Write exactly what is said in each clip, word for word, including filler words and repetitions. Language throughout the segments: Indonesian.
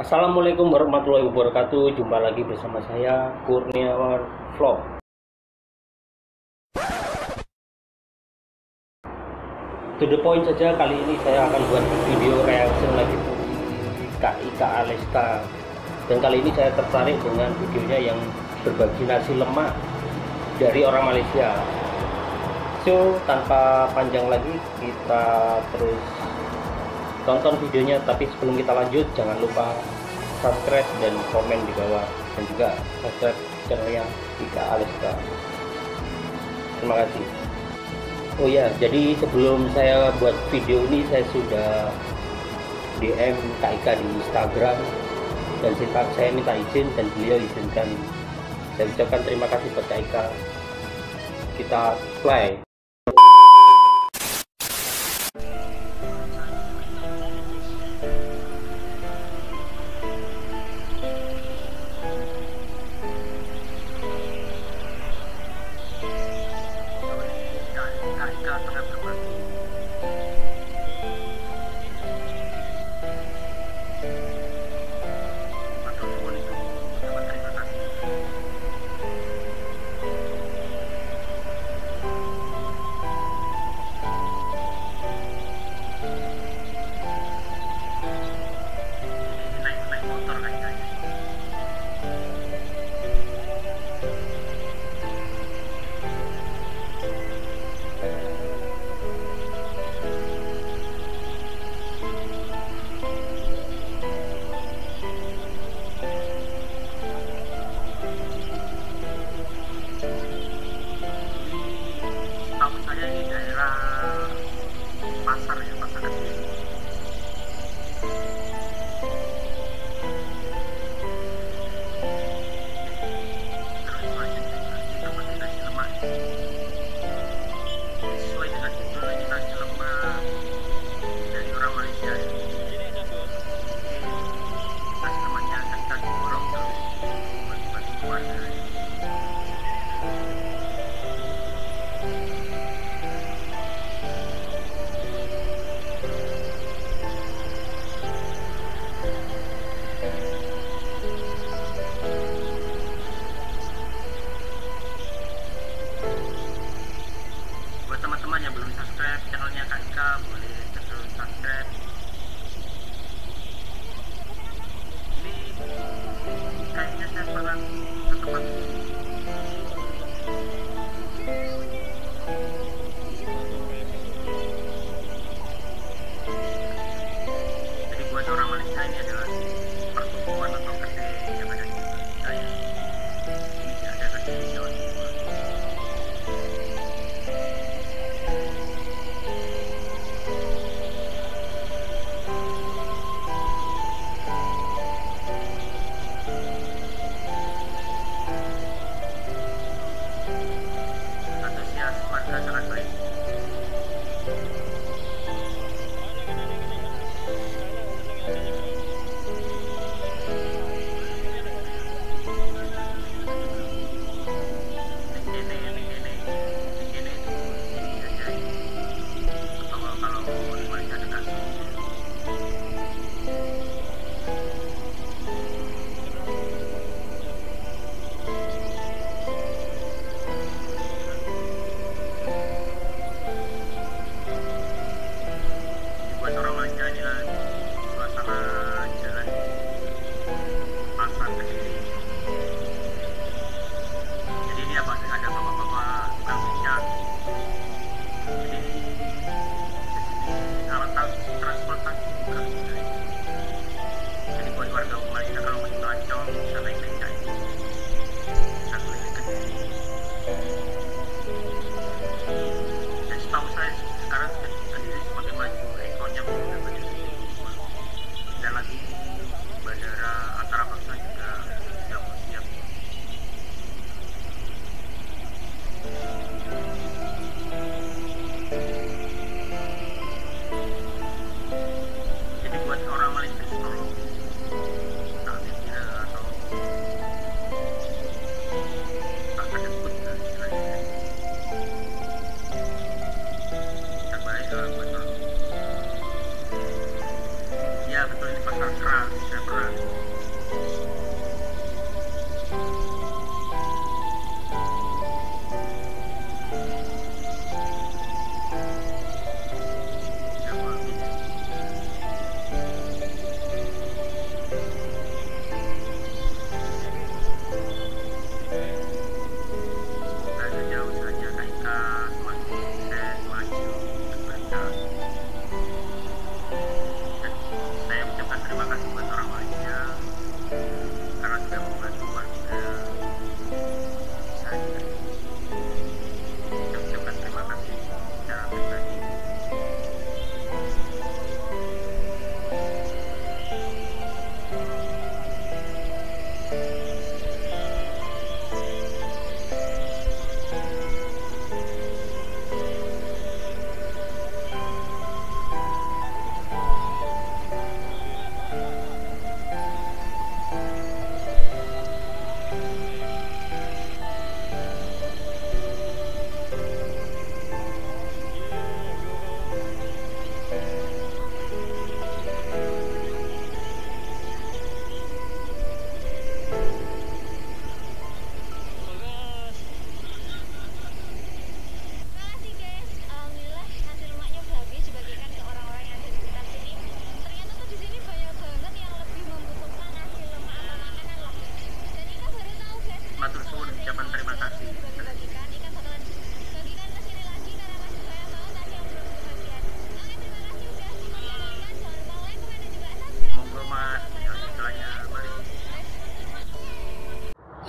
Assalamualaikum warahmatullahi wabarakatuh. Jumpa lagi bersama saya Kurniawan Vlog. To the point saja, kali ini saya akan buat video reaction lagi K I K Alesta. Dan kali ini saya tertarik dengan videonya yang berbagi nasi lemak dari orang Malaysia. So, tanpa panjang lagi, kita terus tonton videonya. Tapi sebelum kita lanjut, jangan lupa subscribe dan komen di bawah, dan juga subscribe channelnya K I K Alesta. Terima kasih. Oh ya, jadi sebelum saya buat video ini, saya sudah D M K I K di Instagram, dan saya minta izin dan beliau izinkan. Saya ucapkan terima kasih buat K I K. Kita play.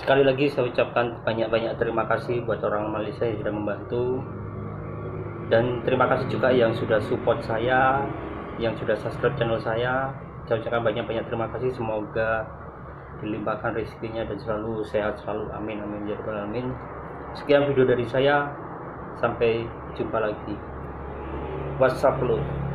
Sekali lagi saya ucapkan banyak-banyak terima kasih buat orang Malaysia yang sudah membantu, dan terima kasih juga yang sudah support saya, yang sudah subscribe channel saya. Saya ucapkan banyak-banyak terima kasih. Semoga dilimpahkan rezekinya dan selalu sehat selalu, amin amin ya rabbal alamin. Sekian video dari saya, sampai jumpa lagi. Wassalam.